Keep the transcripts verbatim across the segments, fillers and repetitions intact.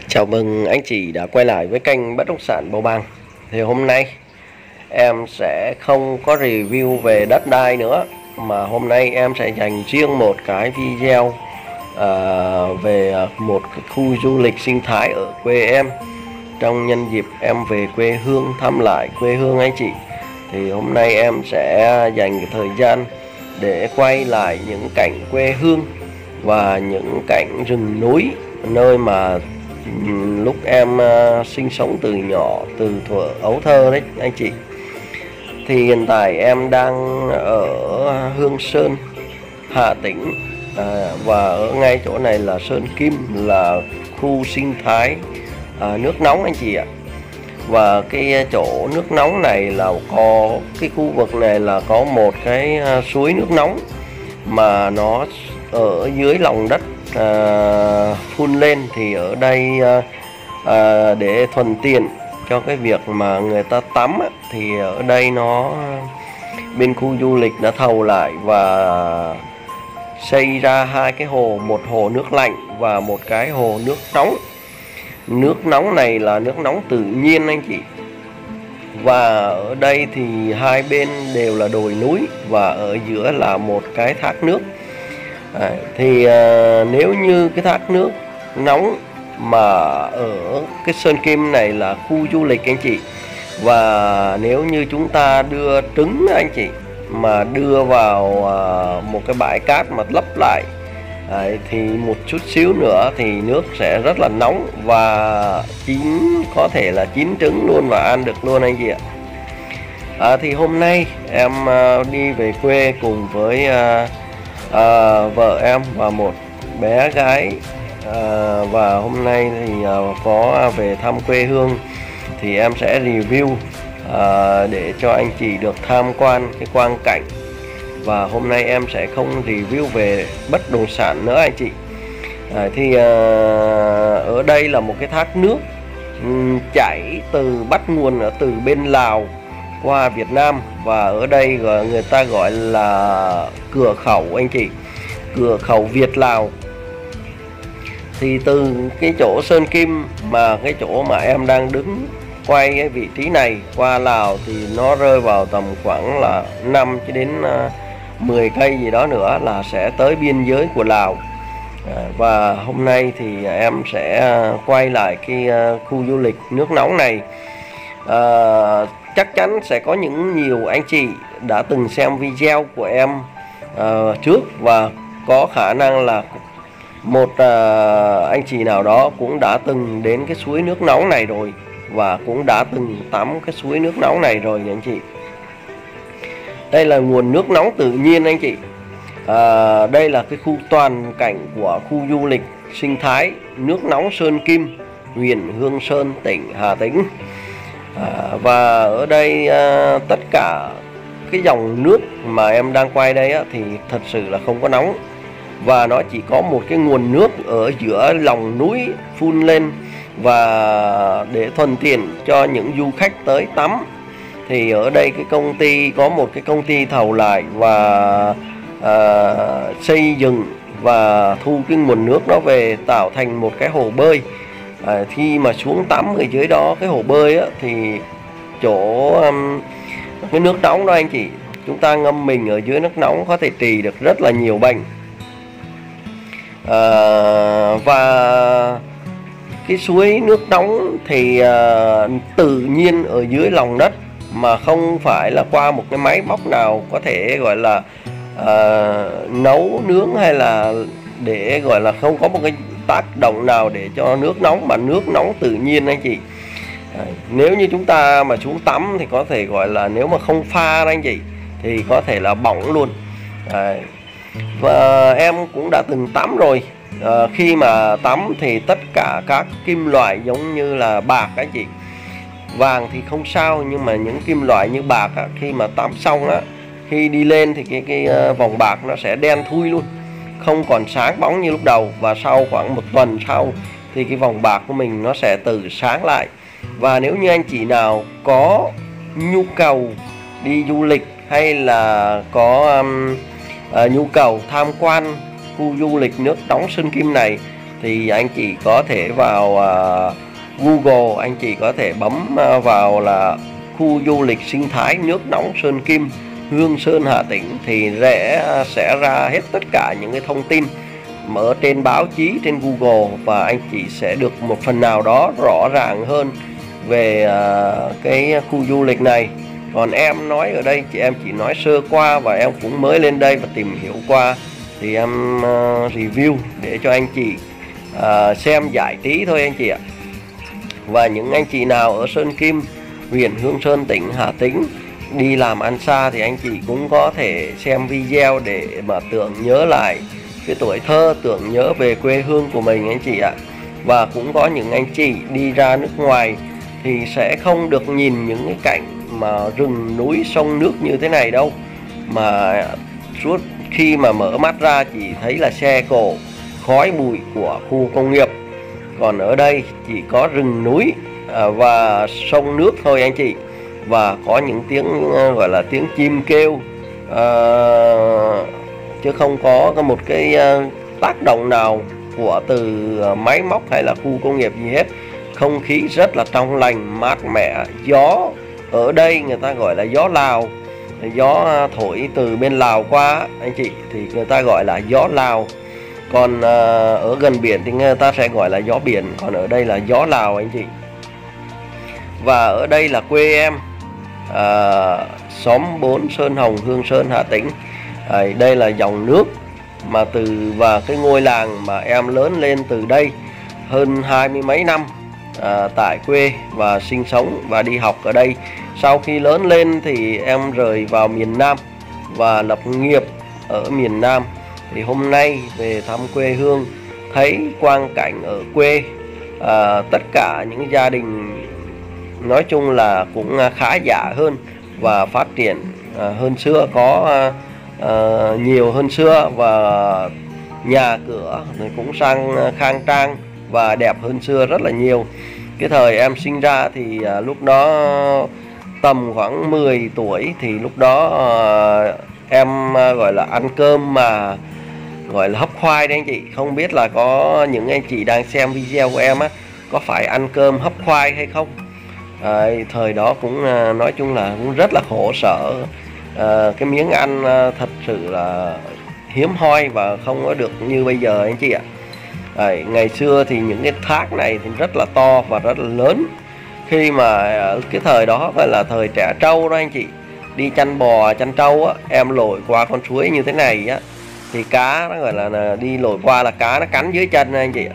Chào mừng anh chị đã quay lại với kênh Bất động sản Bầu Bàng. Thì hôm nay em sẽ không có review về đất đai nữa, mà hôm nay em sẽ dành riêng một cái video à, về một cái khu du lịch sinh thái ở quê em, trong nhân dịp em về quê hương thăm lại quê hương anh chị. Thì hôm nay em sẽ dành cái thời gian để quay lại những cảnh quê hương và những cảnh rừng núi, nơi mà lúc em uh, sinh sống từ nhỏ, từ thuở ấu thơ đấy anh chị. Thì hiện tại em đang ở Hương Sơn, Hà Tĩnh, à, và ở ngay chỗ này là Sơn Kim, là khu sinh thái à, nước nóng anh chị ạ. Và cái chỗ nước nóng này là có cái khu vực này là có một cái uh, suối nước nóng mà nó ở dưới lòng đất à, phun lên. Thì ở đây à, à, để thuận tiện cho cái việc mà người ta tắm á, thì ở đây nó bên khu du lịch đã thầu lại và xây ra hai cái hồ, một hồ nước lạnh và một cái hồ nước nóng. Nước nóng này là nước nóng tự nhiên anh chị. Và ở đây thì hai bên đều là đồi núi và ở giữa là một cái thác nước. À, thì à, nếu như cái thác nước nóng mà ở cái Sơn Kim này là khu du lịch anh chị, và nếu như chúng ta đưa trứng anh chị mà đưa vào à, một cái bãi cát mà lấp lại, à, thì một chút xíu nữa thì nước sẽ rất là nóng và chín, có thể là chín trứng luôn và ăn được luôn anh chị ạ. À, thì hôm nay em à, đi về quê cùng với à, à, vợ em và một bé gái, à, và hôm nay thì à, có về thăm quê hương, thì em sẽ review à, để cho anh chị được tham quan cái quang cảnh. Và hôm nay em sẽ không review về bất động sản nữa anh chị. à, thì à, ở đây là một cái thác nước um, chảy từ, bắt nguồn ở từ bên Lào qua Việt Nam, và ở đây gọi, người ta gọi là cửa khẩu anh chị, cửa khẩu Việt Lào. Thì từ cái chỗ Sơn Kim, mà cái chỗ mà em đang đứng quay cái vị trí này qua Lào, thì nó rơi vào tầm khoảng là năm cho đến mười cây gì đó nữa là sẽ tới biên giới của Lào. à, Và hôm nay thì em sẽ quay lại cái khu du lịch nước nóng này. à, Chắc chắn sẽ có những nhiều anh chị đã từng xem video của em uh, trước, và có khả năng là một uh, anh chị nào đó cũng đã từng đến cái suối nước nóng này rồi, và cũng đã từng tắm cái suối nước nóng này rồi anh chị. Đây là nguồn nước nóng tự nhiên anh chị. à, Đây là cái khu toàn cảnh của khu du lịch sinh thái nước nóng Sơn Kim, huyện Hương Sơn, tỉnh Hà Tĩnh. À, và ở đây à, tất cả cái dòng nước mà em đang quay đây á, thì thật sự là không có nóng, và nó chỉ có một cái nguồn nước ở giữa lòng núi phun lên, và để thuận tiện cho những du khách tới tắm, thì ở đây cái công ty có một cái công ty thầu lại và à, xây dựng và thu cái nguồn nước đó về tạo thành một cái hồ bơi. À, khi mà xuống tắm ở dưới đó, cái hồ bơi á, thì chỗ um, cái nước nóng đó anh chị, chúng ta ngâm mình ở dưới nước nóng có thể trị được rất là nhiều bệnh. à, Và cái suối nước nóng thì à, tự nhiên ở dưới lòng đất, mà không phải là qua một cái máy móc nào có thể gọi là à, nấu nướng, hay là để gọi là không có một cái tác động nào để cho nước nóng, mà nước nóng tự nhiên anh chị. à, Nếu như chúng ta mà xuống tắm thì có thể gọi là, nếu mà không pha anh chị, thì có thể là bỏng luôn. à, Và em cũng đã từng tắm rồi. à, Khi mà tắm thì tất cả các kim loại giống như là bạc anh chị, vàng thì không sao, nhưng mà những kim loại như bạc á, khi mà tắm xong á, khi đi lên thì cái, cái vòng bạc nó sẽ đen thui luôn, không còn sáng bóng như lúc đầu. Và sau khoảng một tuần sau thì cái vòng bạc của mình nó sẽ tự sáng lại. Và nếu như anh chị nào có nhu cầu đi du lịch, hay là có um, uh, nhu cầu tham quan khu du lịch nước nóng Sơn Kim này, thì anh chị có thể vào uh, Google, anh chị có thể bấm uh, vào là khu du lịch sinh thái nước nóng Sơn Kim, Hương Sơn, Hà Tĩnh, thì sẽ sẽ ra hết tất cả những cái thông tin ở trên báo chí, trên Google, và anh chị sẽ được một phần nào đó rõ ràng hơn về uh, cái khu du lịch này. Còn em nói ở đây chị em chỉ nói sơ qua, và em cũng mới lên đây và tìm hiểu qua, thì em uh, review để cho anh chị uh, xem giải trí thôi anh chị ạ. Và những anh chị nào ở Sơn Kim, huyện Hương Sơn, tỉnh Hà Tĩnh đi làm ăn xa thì anh chị cũng có thể xem video để mà tưởng nhớ lại cái tuổi thơ, tưởng nhớ về quê hương của mình anh chị ạ. Và cũng có những anh chị đi ra nước ngoài thì sẽ không được nhìn những cái cảnh mà rừng núi sông nước như thế này đâu, mà suốt khi mà mở mắt ra chỉ thấy là xe cộ, khói bụi của khu công nghiệp. Còn ở đây chỉ có rừng núi và sông nước thôi anh chị, và có những tiếng gọi là tiếng chim kêu, à, chứ không có một cái tác động nào của từ máy móc hay là khu công nghiệp gì hết. Không khí rất là trong lành, mát mẻ. Gió ở đây người ta gọi là gió Lào, gió thổi từ bên Lào qua anh chị thì người ta gọi là gió Lào. Còn à, ở gần biển thì người ta sẽ gọi là gió biển, còn ở đây là gió Lào anh chị. Và ở đây là quê em, à, xóm bốn Sơn Hồng, Hương Sơn, Hà Tĩnh. à, Đây là dòng nước mà từ và cái ngôi làng mà em lớn lên từ đây hơn hai mươi mấy năm à, tại quê và sinh sống và đi học ở đây. Sau khi lớn lên thì em rời vào miền Nam và lập nghiệp ở miền Nam. Thì hôm nay về thăm quê hương, thấy quang cảnh ở quê, à, tất cả những gia đình nói chung là cũng khá giả hơn và phát triển à, hơn xưa, có à, nhiều hơn xưa, và nhà cửa cũng sang khang trang và đẹp hơn xưa rất là nhiều. Cái thời em sinh ra thì à, lúc đó tầm khoảng mười tuổi, thì lúc đó à, em à, gọi là ăn cơm mà gọi là hấp khoai đấy anh chị. Không biết là có những anh chị đang xem video của em á có phải ăn cơm hấp khoai hay không. à, Thời đó cũng à, nói chung là cũng rất là khổ sở. à, Cái miếng ăn à, thật sự là hiếm hoi và không có được như bây giờ anh chị ạ. à, Ngày xưa thì những cái thác này thì rất là to và rất là lớn. Khi mà à, cái thời đó gọi là thời trẻ trâu đó anh chị, đi chăn bò chăn trâu á, em lội qua con suối như thế này á thì cá nó gọi là, là đi lội qua là cá nó cắn dưới chân anh chị ạ.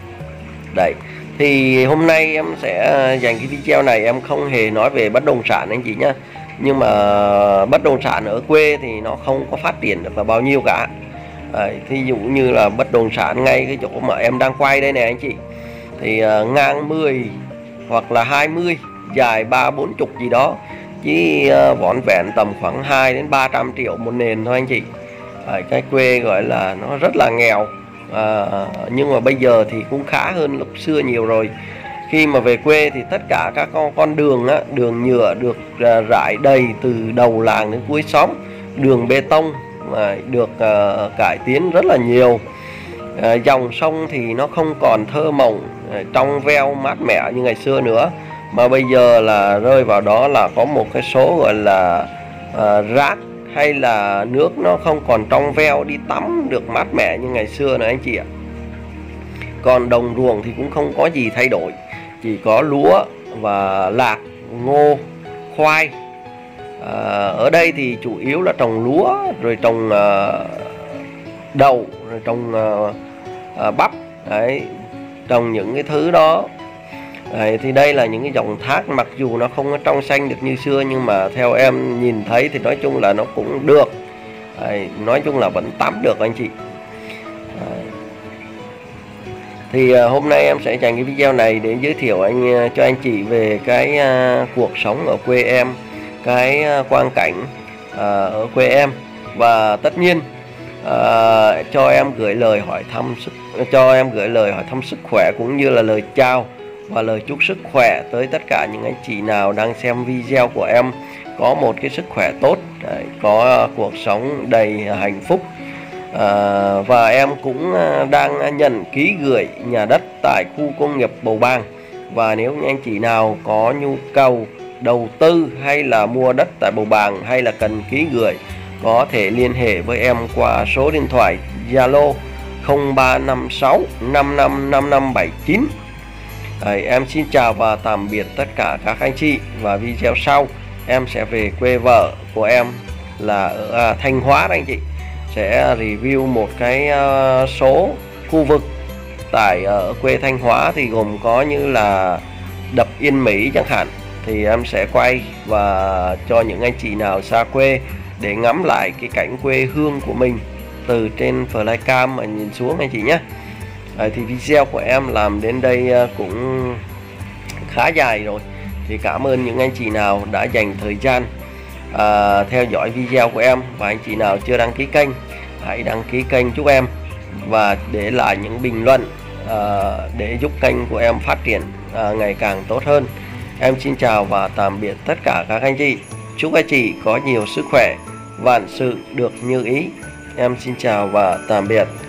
Đấy, thì hôm nay em sẽ dành cái video này, em không hề nói về bất động sản anh chị nhá. Nhưng mà bất động sản ở quê thì nó không có phát triển được là bao nhiêu cả. Đấy, thí dụ như là bất động sản ngay cái chỗ mà em đang quay đây này anh chị, thì uh, ngang mười hoặc là hai mươi, dài ba bốn chục gì đó, chỉ uh, vỏn vẹn tầm khoảng hai đến ba trăm triệu một nền thôi anh chị. Ở cái quê gọi là nó rất là nghèo, à, nhưng mà bây giờ thì cũng khá hơn lúc xưa nhiều rồi. Khi mà về quê thì tất cả các con, con đường á, đường nhựa được à, rải đầy từ đầu làng đến cuối xóm, đường bê tông mà được à, cải tiến rất là nhiều. à, Dòng sông thì nó không còn thơ mộng, à, trong veo mát mẻ như ngày xưa nữa, mà bây giờ là rơi vào đó là có một cái số gọi là à, rác, hay là nước nó không còn trong veo đi tắm được mát mẻ như ngày xưa nữa anh chị ạ. Còn đồng ruộng thì cũng không có gì thay đổi, chỉ có lúa và lạc, ngô, khoai. à, Ở đây thì chủ yếu là trồng lúa, rồi trồng uh, đậu, rồi trồng uh, uh, bắp. Đấy, trồng những cái thứ đó. Đấy, thì đây là những cái dòng thác, mặc dù nó không có trong xanh được như xưa, nhưng mà theo em nhìn thấy thì nói chung là nó cũng được. Đấy, nói chung là vẫn tắm được anh chị. Đấy. Thì uh, hôm nay em sẽ dành cái video này để giới thiệu anh uh, cho anh chị về cái uh, cuộc sống ở quê em, cái uh, quang cảnh uh, ở quê em, và tất nhiên uh, cho em gửi lời hỏi thăm sức cho em gửi lời hỏi thăm sức khỏe, cũng như là lời chào và lời chúc sức khỏe tới tất cả những anh chị nào đang xem video của em có một cái sức khỏe tốt, đấy, có cuộc sống đầy hạnh phúc, à, và em cũng đang nhận ký gửi nhà đất tại khu công nghiệp Bầu Bàng. Và nếu như anh chị nào có nhu cầu đầu tư hay là mua đất tại Bầu Bàng hay là cần ký gửi, có thể liên hệ với em qua số điện thoại Zalo không ba năm sáu năm năm năm năm bảy chín. Đấy, em xin chào và tạm biệt tất cả các anh chị. Và video sau em sẽ về quê vợ của em là ở à, Thanh Hóa đó anh chị, sẽ review một cái uh, số khu vực tại ở quê Thanh Hóa, thì gồm có như là đập Yên Mỹ chẳng hạn, thì em sẽ quay và cho những anh chị nào xa quê để ngắm lại cái cảnh quê hương của mình từ trên flycam mà nhìn xuống anh chị nhé. À, thì video của em làm đến đây cũng khá dài rồi, thì cảm ơn những anh chị nào đã dành thời gian à, theo dõi video của em. Và anh chị nào chưa đăng ký kênh, hãy đăng ký kênh giúp em và để lại những bình luận à, để giúp kênh của em phát triển à, ngày càng tốt hơn. Em xin chào và tạm biệt tất cả các anh chị. Chúc anh chị có nhiều sức khỏe, vạn sự được như ý. Em xin chào và tạm biệt.